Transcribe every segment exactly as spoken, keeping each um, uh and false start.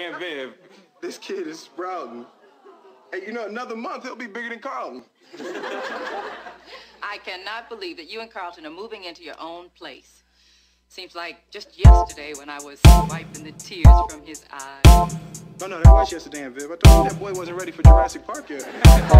Aunt Viv. This kid is sprouting. Hey, you know, another month, he'll be bigger than Carlton. I cannot believe that you and Carlton are moving into your own place. Seems like just yesterday when I was wiping the tears from his eyes. No, no, that was yesterday, Aunt Viv. I told you that boy wasn't ready for Jurassic Park yet.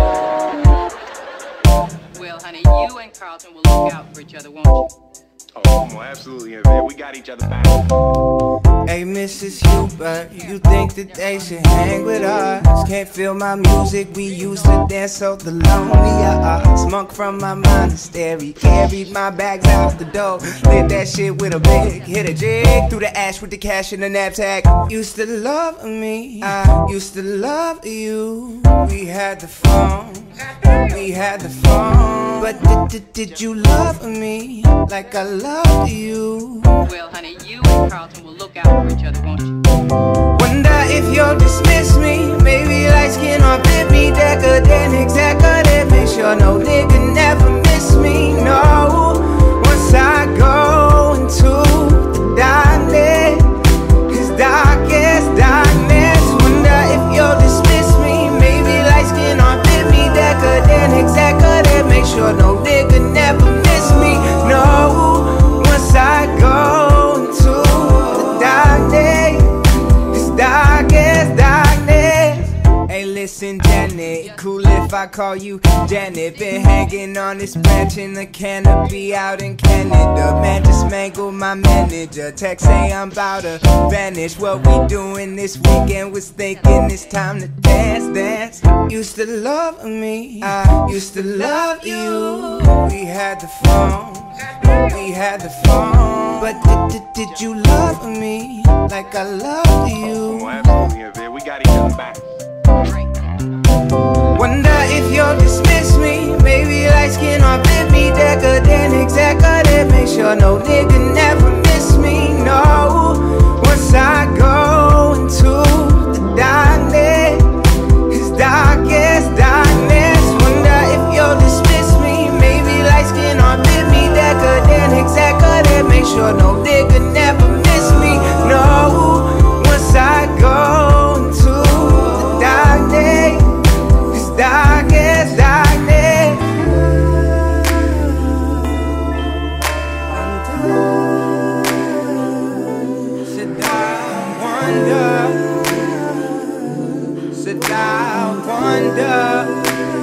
Well, honey, you and Carlton will look out for each other, won't you? Oh, come on, absolutely, Aunt Viv. We got each other back. Hey, Missus Hubert, you think that they should hang with us? Can't feel my music, we used to dance so the lonely uh, Smunk from my monastery, carried my bags out the door, lit that shit with a big, hit a jig through the ash with the cash in the knapsack. Used to love me, I used to love you. We had the phone, we had the phone, but did, did, did you love me like I loved you? Well, honey, you and Carlton will look out for each other, won't you? Wonder if you'll dismiss me. Maybe light skin or fit me, decadent, executive. Make sure no nigga never miss me, no. Once I go into the darkness, his darkest darkness. Wonder if you'll dismiss me. Maybe light skin or fit me, decadent, executive. Make sure no nigga never miss me, no. Once I go into the darkness, this darkest darkness. Hey, listen, Janet, cool if I call you Janet. Been hanging on this branch in the canopy out in Canada. Man, just mangled my manager. Text say I'm about to vanish. What we doing this weekend? Was thinking it's time to dance, dance. Used to love me, I used to love you. We had the phone, we had the phone, but did, did, did you love me like I loved you? Oh, absolutely, Aunt Viv. We got each other back. Wonder if you'll dismiss me. Maybe light skin or fit me, decadent, executive. Make sure no nigga never miss me, no. Once I go into the darkness, his darkest darkness. Wonder if you'll dismiss me. Maybe light skin or fit me, decadent, executive. Make sure no nigga never miss me, no. Once I go into the darkness, this darkest darkness. Said I wonder, said I wonder.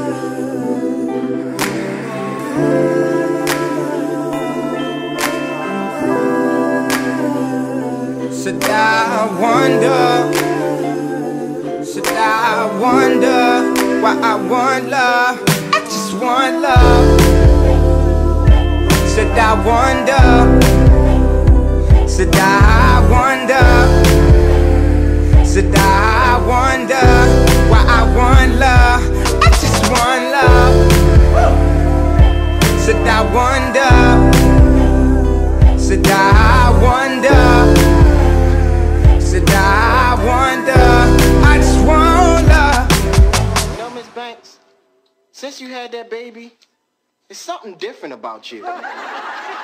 Said I wonder, said I wonder why I want love, I just want love. Said I wonder, said I wonder, said I wonder why I want love, I just want love. Said I wonder, said I wonder, said I wonder, I just want love. You know, Miss Banks, since you had that baby, there's something different about you.